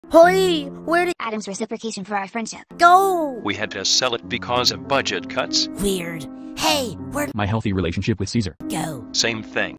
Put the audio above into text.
Hey, where did Adam's reciprocation for our friendship go? We had to sell it because of budget cuts. Weird. Hey, where'd My healthy relationship with CESAR. go? Same thing.